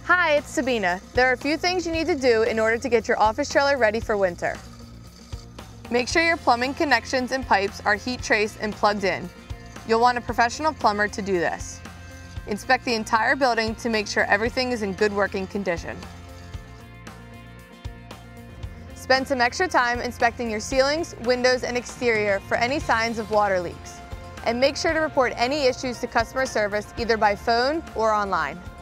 Hi, it's Sabina. There are a few things you need to do in order to get your office trailer ready for winter. Make sure your plumbing connections and pipes are heat traced and plugged in. You'll want a professional plumber to do this. Inspect the entire building to make sure everything is in good working condition. Spend some extra time inspecting your ceilings, windows, and exterior for any signs of water leaks. And make sure to report any issues to customer service either by phone or online.